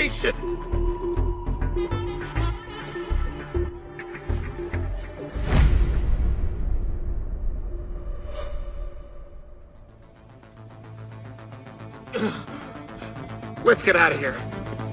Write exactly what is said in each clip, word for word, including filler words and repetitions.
station! Let's get out of here.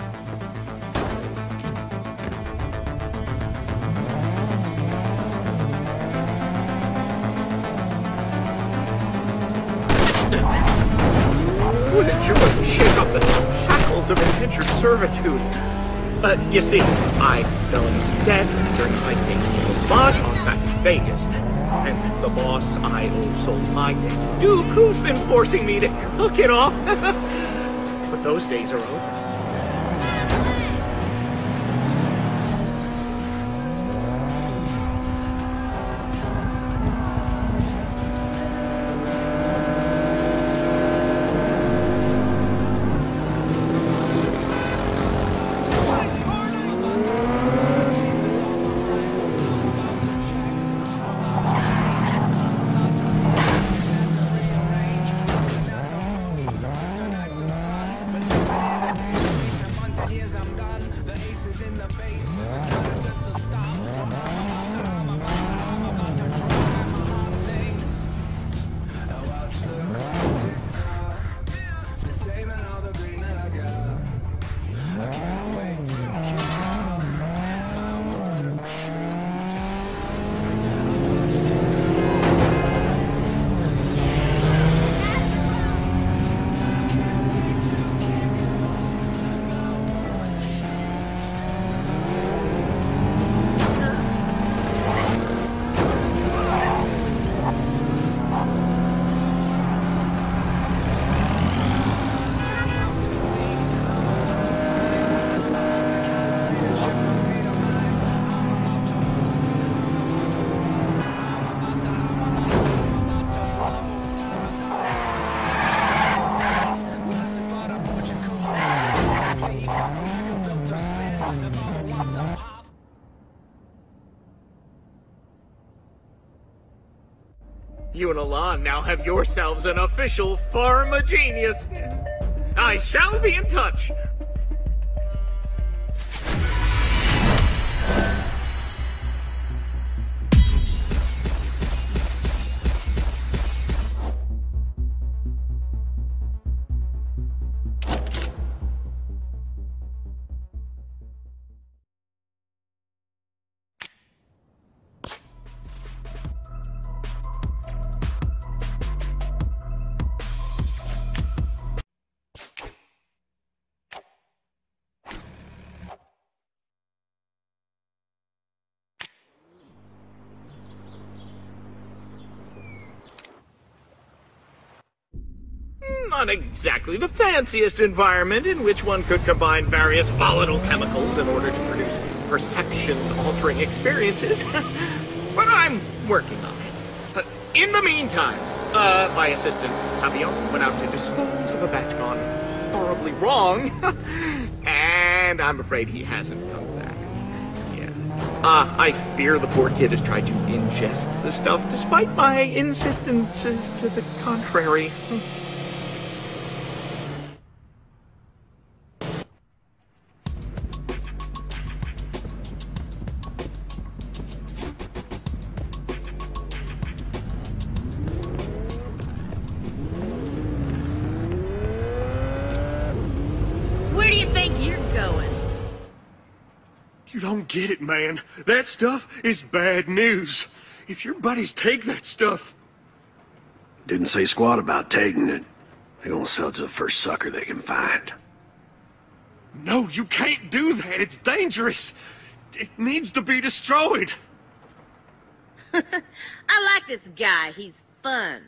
Wouldn't you want to shake off the shackles of indentured servitude? Uh, you see, I fell into some debt during a high-stakes lodge on back in Vegas. And the boss I owe sold my day to Duke, who's been forcing me to hook it off. But those days are over. You and Alon now have yourselves an official Pharma-genius. I shall be in touch. Not exactly the fanciest environment in which one could combine various volatile chemicals in order to produce perception-altering experiences. But I'm working on it. Uh, in the meantime, uh, my assistant, Javier, went out to dispose of a batch gone horribly wrong. And I'm afraid he hasn't come back. Yeah. Uh, I fear the poor kid has tried to ingest the stuff despite my insistences to the contrary. You don't get it, man. That stuff is bad news. If your buddies take that stuff... Didn't say squat about taking it. They're gonna sell it to the first sucker they can find. No, you can't do that. It's dangerous. It needs to be destroyed. I like this guy. He's fun.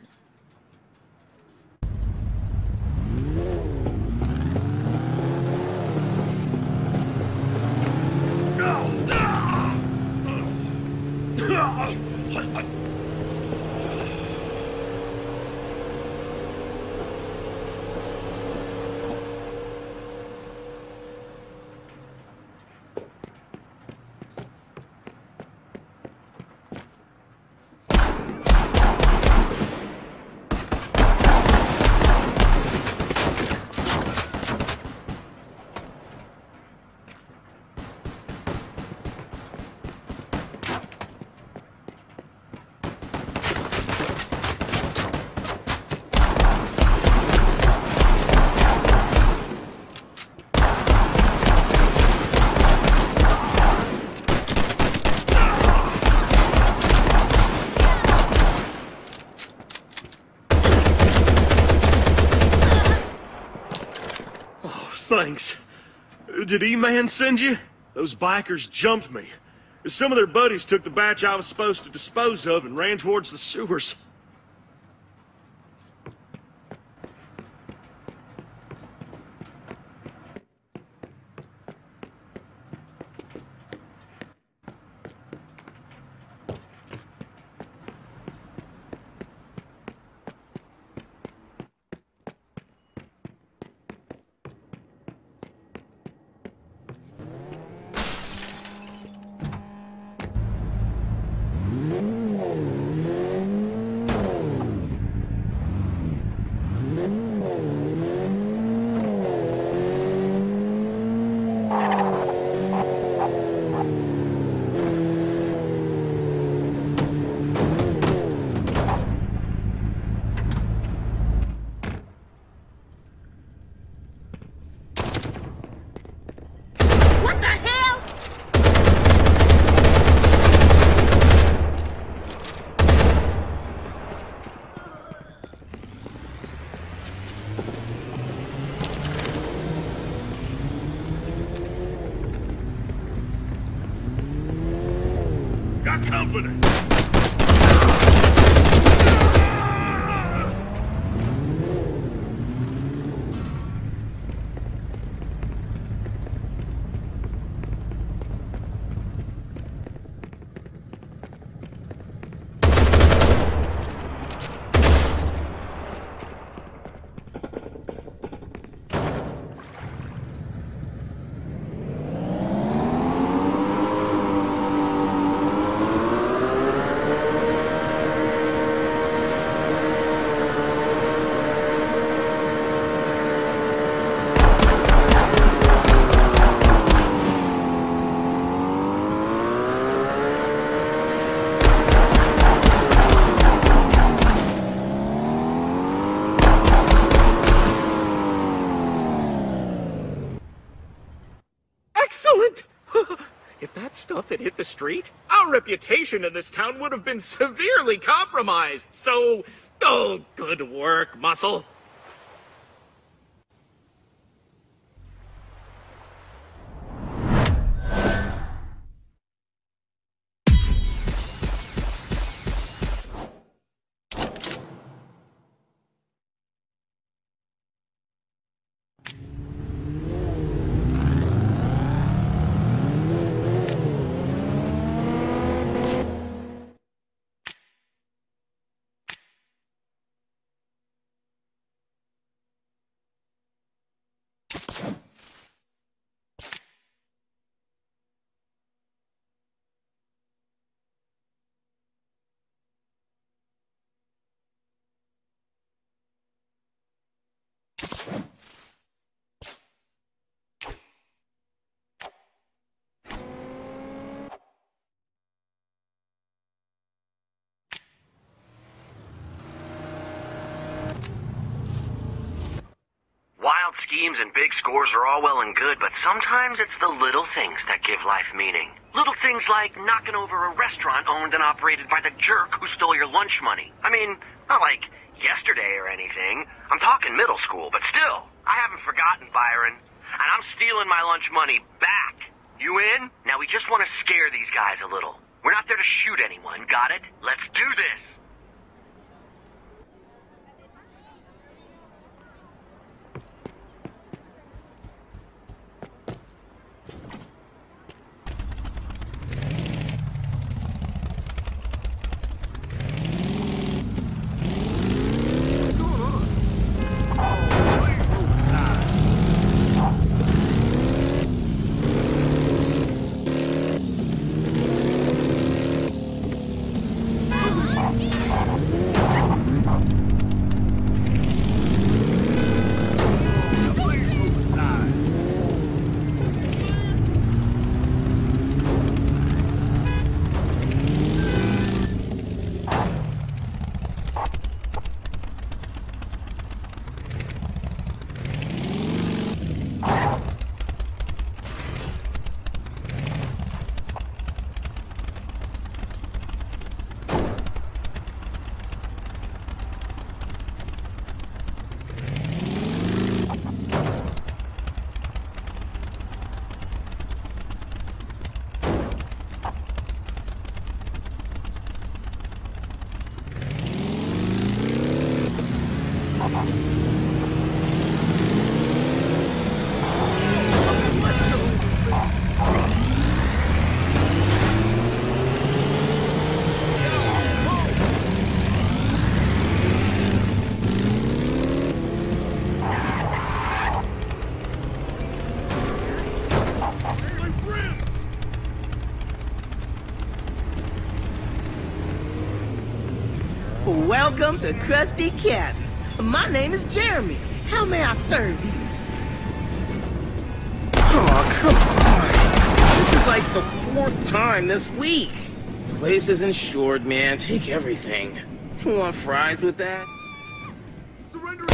Thanks. Did E-Man send you? Those bikers jumped me. Some of their buddies took the batch I was supposed to dispose of and ran towards the sewers. What the hell? Got company! Excellent! If that stuff had hit the street, our reputation in this town would have been severely compromised. So, oh, good work, Muscle. Wild schemes and big scores are all well and good, but sometimes it's the little things that give life meaning. Little things like knocking over a restaurant owned and operated by the jerk who stole your lunch money. I mean, not like yesterday or anything. I'm talking middle school, but still, I haven't forgotten, Byron. And I'm stealing my lunch money back. You in? Now we just want to scare these guys a little. We're not there to shoot anyone, got it? Let's do this! Hey! Welcome to Krusty Cabin. My name is Jeremy. How may I serve you? Oh, come on. This is like the fourth time this week. Place is insured, man. Take everything. You want fries with that? Surrender!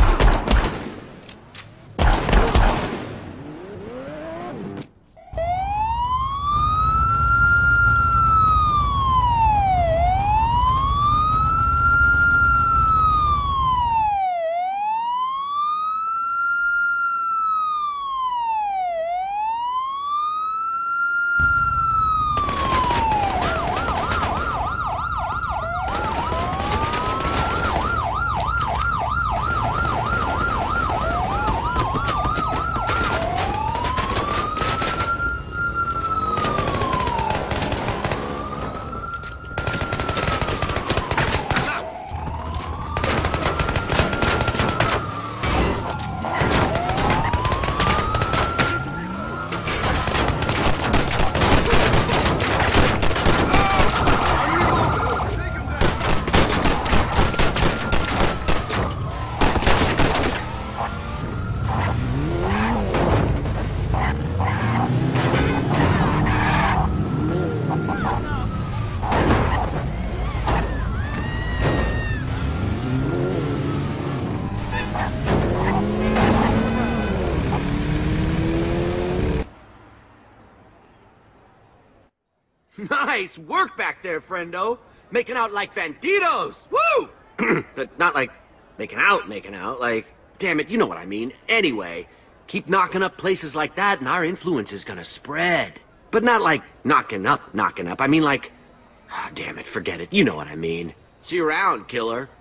Nice work back there, friendo. Making out like banditos. Woo! But not like making out, making out. Like, damn it, you know what I mean. Anyway, keep knocking up places like that and our influence is gonna spread. But not like knocking up, knocking up. I mean like, ah, damn it, forget it. You know what I mean. See you around, killer.